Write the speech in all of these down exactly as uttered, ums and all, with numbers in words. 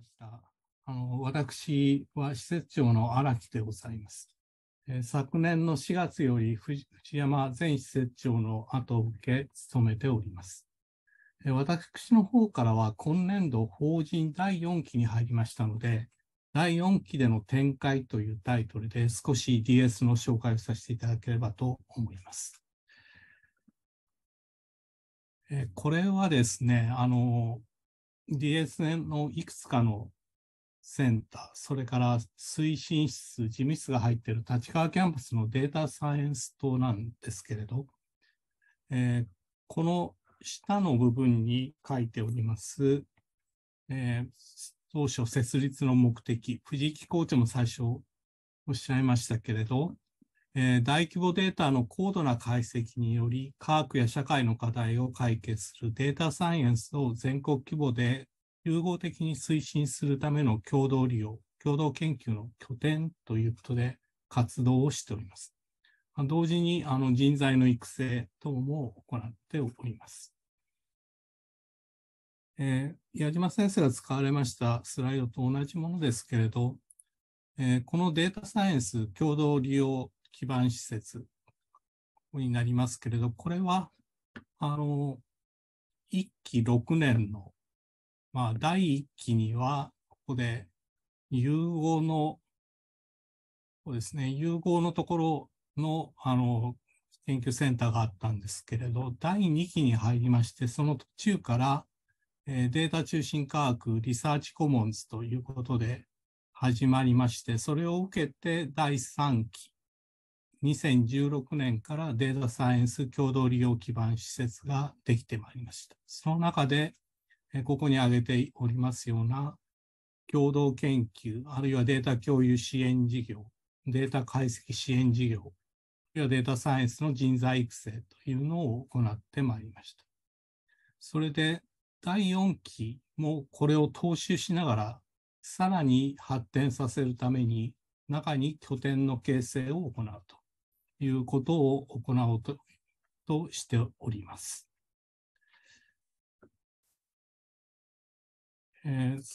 ました。あの、私は施設長の荒木でございます。えー昨年のしがつより藤山前施設長の後を受け務めております。えー私の方からは今年度法人だいよんきに入りましたので、だいよんきでの展開というタイトルで少し ディーエス の紹介をさせていただければと思います。えーこれはですね、あの、ディーエス のいくつかのセンター、それから推進室、事務室が入っている立川キャンパスのデータサイエンス棟なんですけれど、えーこの下の部分に書いております、えー当初設立の目的、藤木校長も最初おっしゃいましたけれど、えー大規模データの高度な解析により、科学や社会の課題を解決するデータサイエンスを全国規模で融合的に推進するための共同利用、共同研究の拠点ということで活動をしております。同時にあの人材の育成等も行っております。えー、矢島先生が使われましたスライドと同じものですけれど、えーこのデータサイエンス共同利用基盤施設になりますけれど、これは、あの、いっきろくねんの、まあ、だいいっきには、ここで融合の、そうですね、融合のところの、あの、研究センターがあったんですけれど、だいにきに入りまして、その途中から、えーデータ中心科学リサーチコモンズということで始まりまして、それを受けてだいさんき、にせんじゅうろくねんからデータサイエンス共同利用基盤施設ができてまいりました。その中で、ここに挙げておりますような共同研究、あるいはデータ共有支援事業、データ解析支援事業、あるいはデータサイエンスの人材育成というのを行ってまいりました。それで、だいよんきもこれを踏襲しながら、さらに発展させるために、中に拠点の形成を行うということを行おうととしております。えー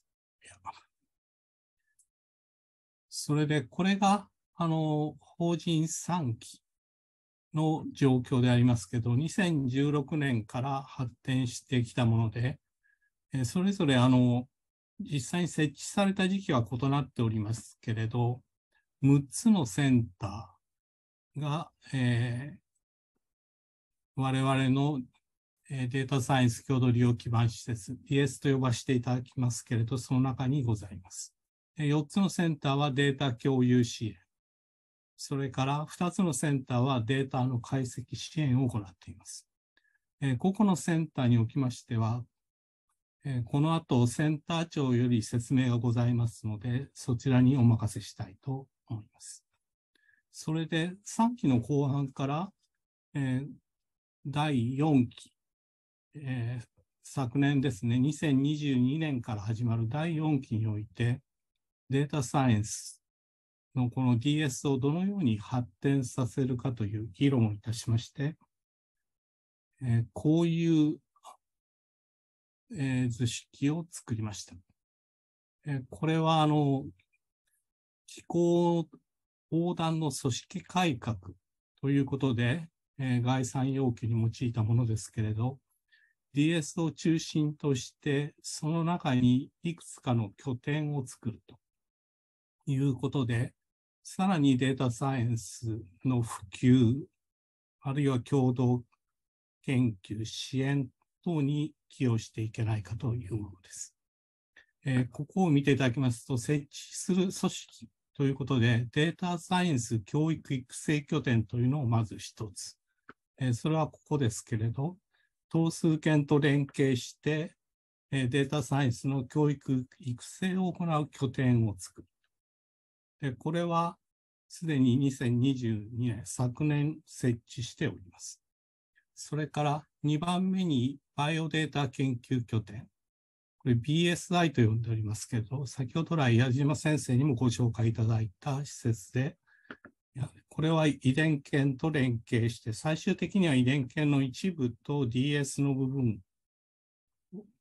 それで、これが、あの、法人さんきの状況でありますけど、にせんじゅうろくねんから発展してきたもので、それぞれ、あの、実際に設置された時期は異なっておりますけれど、むっつのセンターが、えー、我々のデータサイエンス共同利用基盤施設、ディーエス と呼ばせていただきますけれど、その中にございます。よっつのセンターはデータ共有支援。それからふたつのセンターはデータの解析支援を行っています。個々のセンターにおきましては、この後センター長より説明がございますので、そちらにお任せしたいと思います。それでさんきの後半から、えー、だいよんき、えー、昨年ですね、にせんにじゅうにねんから始まるだいよんきにおいて、データサイエンスのこの ディーエス をどのように発展させるかという議論をいたしまして、えー、こういう、えー、図式を作りました。えー、これは、あの、機構横断の組織改革ということで、えー、概算要求に用いたものですけれど、ディーエス を中心として、その中にいくつかの拠点を作るということで、さらにデータサイエンスの普及、あるいは共同研究、支援等に寄与していけないかというものです。えー、ここを見ていただきますと、設置する組織ということで、データサイエンス教育育成拠点というのをまず一つ。えー、それはここですけれど、等数圏と連携して、えー、データサイエンスの教育育成を行う拠点を作る。で、これはすでににせんにじゅうにねん、昨年設置しております。それからにばんめにバイオデータ研究拠点。これ ビーエスアイ と呼んでおりますけど、先ほど来矢島先生にもご紹介いただいた施設で、これは遺伝研と連携して、最終的には遺伝研の一部と ディーエス の部分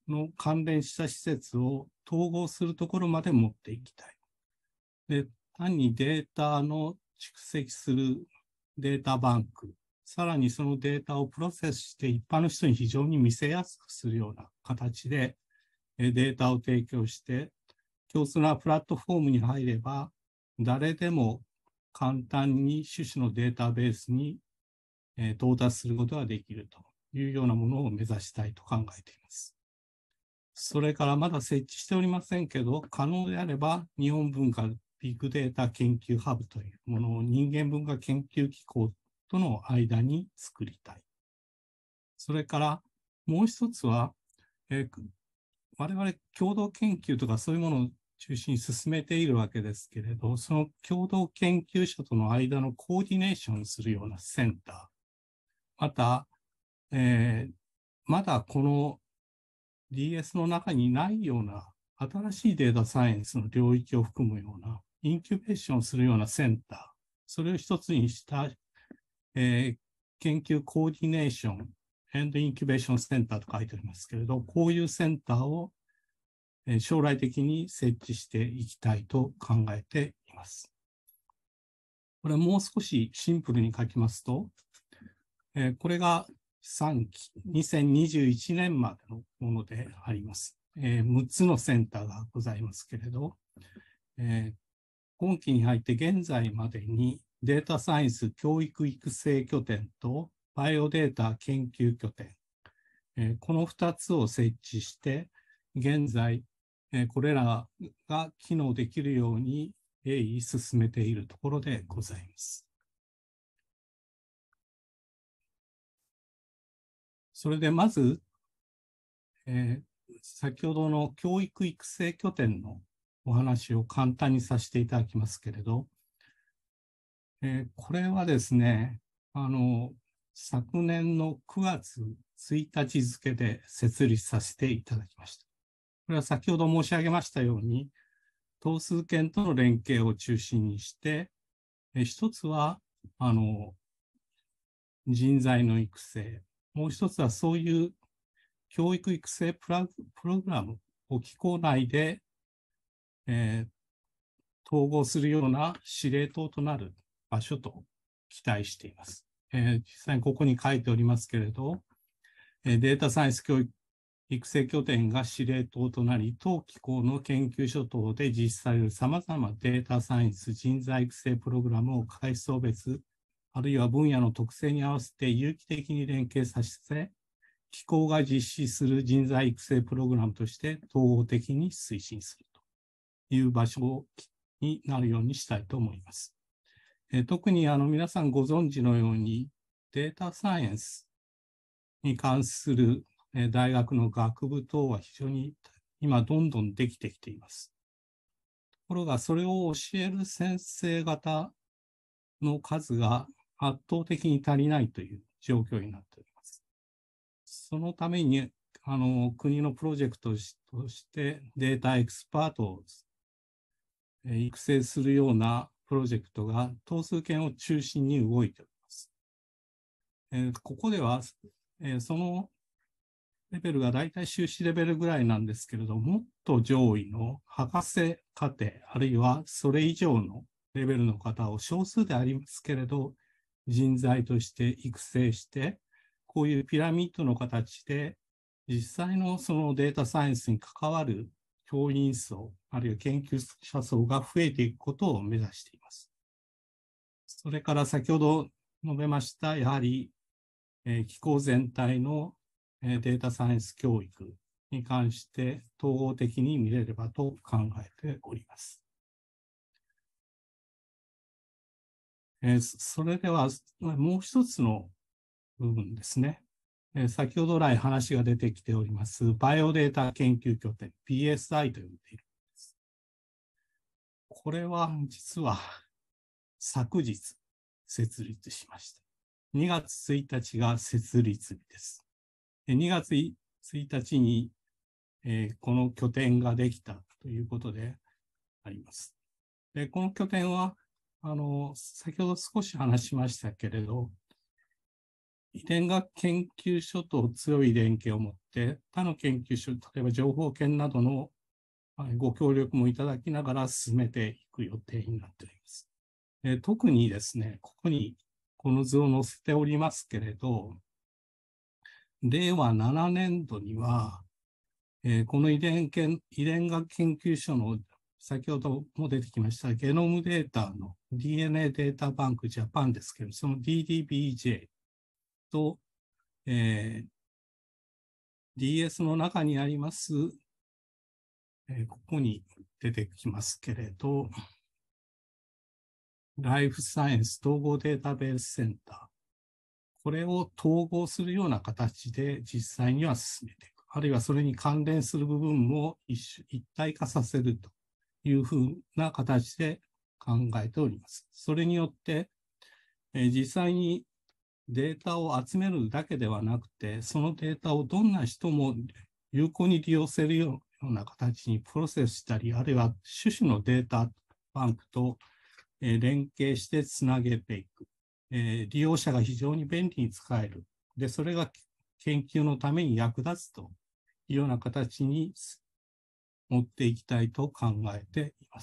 の関連した施設を統合するところまで持っていきたい。で、単にデータの蓄積するデータバンク、さらにそのデータをプロセスして一般の人に非常に見せやすくするような形でデータを提供して、共通なプラットフォームに入れば、誰でも簡単に種々のデータベースに到達することができるというようなものを目指したいと考えています。それからまだ設置しておりませんけど、可能であれば日本文化ビッグデータ研究ハブというものを人間文化研究機構との間に作りたい。それからもう一つは、えー、我々共同研究とかそういうものを中心に進めているわけですけれど、その共同研究者との間のコーディネーションするようなセンター、また、えー、まだこの ディーエス の中にないような新しいデータサイエンスの領域を含むようなインキュベーションするようなセンター、それを一つにした、えー、研究コーディネーション、エンドインキュベーションセンターと書いてありますけれど、こういうセンターを将来的に設置していきたいと考えています。これもう少しシンプルに書きますと、これがさんき、にせんにじゅういちねんまでのものであります。むっつのセンターがございますけれど、今期に入って現在までにデータサイエンス教育育成拠点とバイオデータ研究拠点、このふたつを設置して、現在、これらが機能できるように鋭意進めているところでございます。それでまず、えー、先ほどの教育育成拠点のお話を簡単にさせていただきますけれど、えー、これはですね、あの、昨年のくがつついたち付で設立させていただきました。これは先ほど申し上げましたように、等数圏との連携を中心にして、え一つは、あの、人材の育成、もう一つはそういう教育育成プラプログラムを機構内で、えー、統合するような司令塔となる場所と期待しています。えー、実際にここに書いておりますけれど、データサイエンス教育育成拠点が司令塔となり、当機構の研究所等で実施されるさまざまなデータサイエンス人材育成プログラムを階層別、あるいは分野の特性に合わせて有機的に連携させ、機構が実施する人材育成プログラムとして統合的に推進するという場所になるようにしたいと思います。え特にあの皆さんご存知のように、データサイエンスに関する大学の学部等は非常に今どんどんできてきています。ところがそれを教える先生方の数が圧倒的に足りないという状況になっております。そのためにあの国のプロジェクトとしてデータエキスパートを育成するようなプロジェクトが等数圏を中心に動いております。えここでは、えそのレベルが大体修士レベルぐらいなんですけれども、もっと上位の博士課程、あるいはそれ以上のレベルの方を少数でありますけれど、人材として育成して、こういうピラミッドの形で、実際のそのデータサイエンスに関わる教員層、あるいは研究者層が増えていくことを目指しています。それから先ほど述べました、やはり、えー、機構全体のデータサイエンス教育に関して統合的に見れればと考えております。えー、それではもう一つの部分ですね。えー、先ほど来話が出てきております、バイオデータ研究拠点、ピーエスアイ と呼んでいるんです。これは実は昨日設立しました。にがつついたちが設立日です。にがつついたちに、えー、この拠点ができたということであります。でこの拠点はあの、先ほど少し話しましたけれど、 遺伝学研究所と強い連携を持って、他の研究所、例えば情報研などのご協力もいただきながら進めていく予定になっております。えー、特にですね、ここにこの図を載せておりますけれど、れいわななねんどには、えー、この遺伝研遺伝学研究所の先ほども出てきましたゲノムデータの ディーエヌエー データバンクジャパンですけど、その ディーディービージェー と、えー、ディーエス の中にあります、えー、ここに出てきますけれど、ライフサイエンス統合データベースセンター。これを統合するような形で実際には進めていく。あるいはそれに関連する部分も 一, 一体化させるというふうな形で考えております。それによって、えー、実際にデータを集めるだけではなくて、そのデータをどんな人も有効に利用せるような形にプロセスしたり、あるいは種々のデータバンクと連携してつなげていく。えー、利用者が非常に便利に使える。で、それが研究のために役立つというような形に持っていきたいと考えています。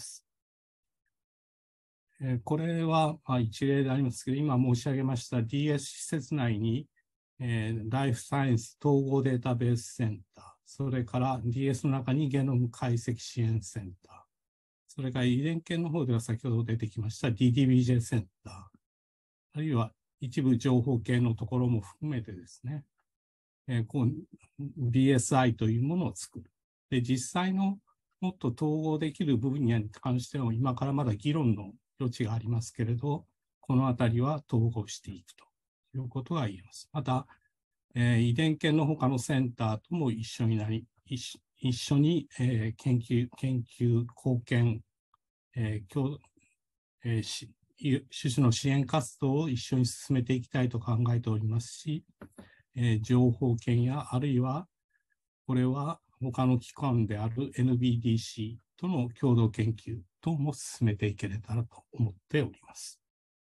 えー、これは、まあ、一例でありますけど、今申し上げました ディーエス 施設内に、えー、ライフサイエンス統合データベースセンター、それから ディーエス の中にゲノム解析支援センター、それから遺伝研の方では先ほど出てきました ディーディービージェー センター、あるいは一部情報系のところも含めてですね、えー、こう ビーエスアイ というものを作る。で、実際のもっと統合できる分野に関しては今からまだ議論の余地がありますけれど、このあたりは統合していくということが言えます。また、えー、遺伝研の他のセンターとも一緒になり、一, 一緒に、えー、研究、研究、貢献、えー共えー、し種々の支援活動を一緒に進めていきたいと考えておりますし、えー、情報研やあるいはこれは他の機関である エヌビーディーシー との共同研究等も進めていければと思っております。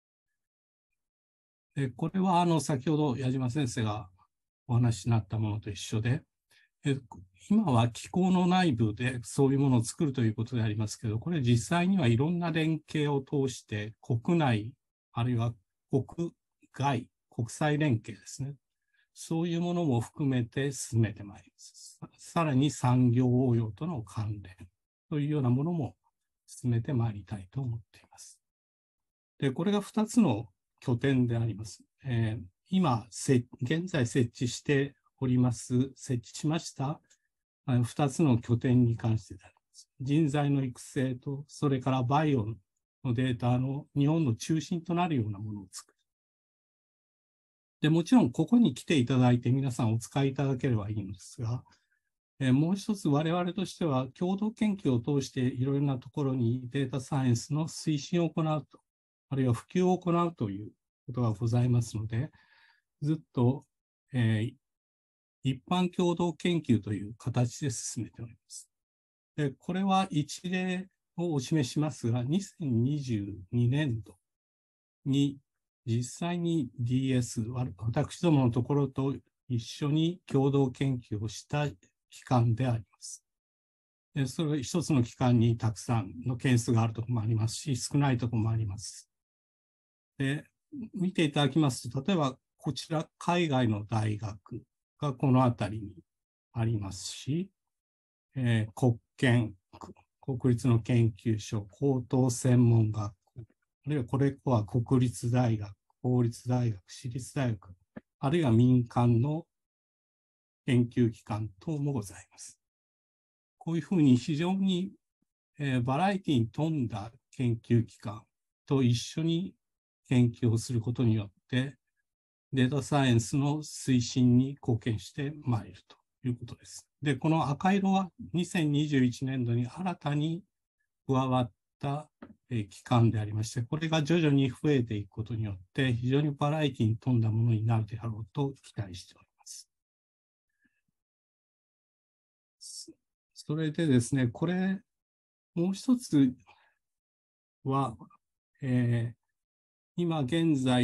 でこれはあの先ほど矢島先生がお話になったものと一緒で、え今は機構の内部でそういうものを作るということでありますけど、これ実際にはいろんな連携を通して国内あるいは国外、国際連携ですね。そういうものも含めて進めてまいります。さらに産業応用との関連というようなものも進めてまいりたいと思っています。で、これがふたつの拠点であります。えー、今、現在設置しております、設置しましたふたつの拠点に関してであります。人材の育成と、それからバイオのデータの日本の中心となるようなものを作る。で、もちろんここに来ていただいて皆さんお使いいただければいいんですが、えー、もう一つ我々としては共同研究を通していろいろなところにデータサイエンスの推進を行うと、あるいは普及を行うということがございますので、ずっと、えー、一般共同研究という形で進めております。で、これは一例をお示ししますが、にせんにじゅうにねんどに実際に ディーエス、私どものところと一緒に共同研究をした機関であります。でそれ一つの機関にたくさんの件数があるところもありますし、少ないところもあります。で、見ていただきますと、例えばこちら海外の大学がこの辺りにありますし、えー、国研、国立の研究所、高等専門学校、あるいはこれは国立大学、公立大学、私立大学、あるいは民間の研究機関等もございます。こういうふうに非常に、えー、バラエティに富んだ研究機関と一緒に研究をすることによって、データサイエンスの推進に貢献してまいるということです。で、この赤色はにせんにじゅういちねんどに新たに加わった機関でありまして、これが徐々に増えていくことによって、非常にバラエティに富んだものになるであろうと期待しております。それでですね、これ、もう一つは、えー、今現在、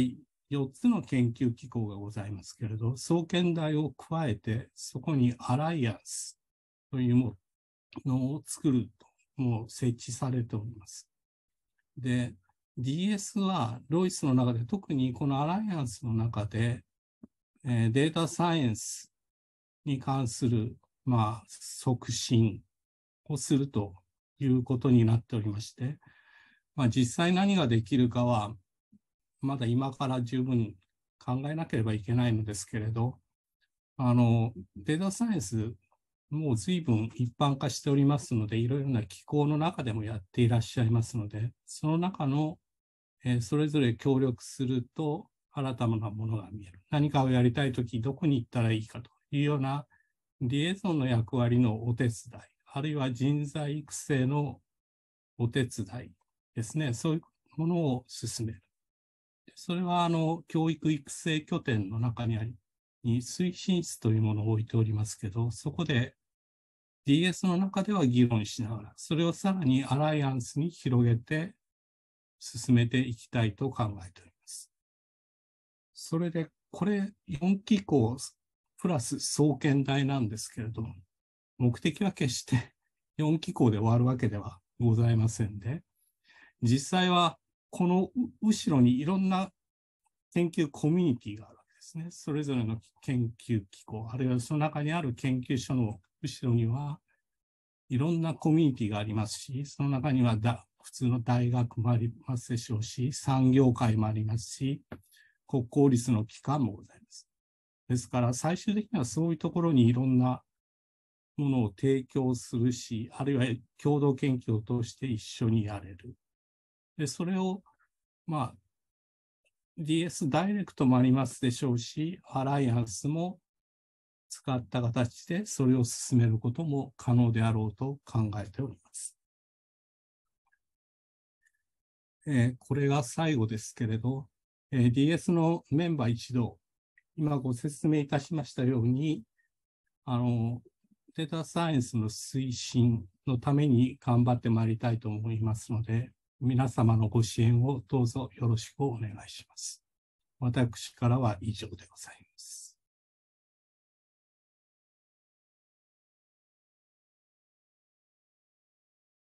よっつの研究機構がございますけれど、総研大を加えて、そこにアライアンスというものを作ると、もう設置されております。で、ディーエス はロイスの中で、特にこのアライアンスの中で、えー、データサイエンスに関する、まあ、促進をするということになっておりまして、まあ、実際何ができるかは、まだ今から十分考えなければいけないのですけれど、あの、データサイエンス、もう随分一般化しておりますので、いろいろな機構の中でもやっていらっしゃいますので、その中の、えー、それぞれ協力すると新たなものが見える。何かをやりたいとき、どこに行ったらいいかというようなリエゾンの役割のお手伝い、あるいは人材育成のお手伝いですね。そういうものを進める。それは、あの、教育育成拠点の中にあり、に推進室というものを置いておりますけど、そこで ディーエス の中では議論しながら、それをさらにアライアンスに広げて進めていきたいと考えております。それで、これよん機構プラス総研大なんですけれども、目的は決してよん機構で終わるわけではございませんで、実際はこの後ろにいろんな研究コミュニティがあるわけですね。それぞれの研究機構、あるいはその中にある研究所の後ろにはいろんなコミュニティがありますし、その中にはだ普通の大学もありますでしょうし、産業界もありますし、国公立の機関もございます。ですから最終的にはそういうところにいろんなものを提供するし、あるいは共同研究を通して一緒にやれる。で、それを、まあ、ディーエス ダイレクトもありますでしょうし、アライアンスも使った形でそれを進めることも可能であろうと考えております。えー、これが最後ですけれど、えー、ディーエス のメンバー一同、今ご説明いたしましたように、あの、データサイエンスの推進のために頑張ってまいりたいと思いますので、皆様のご支援をどうぞよろしくお願いします。私からは以上でございます。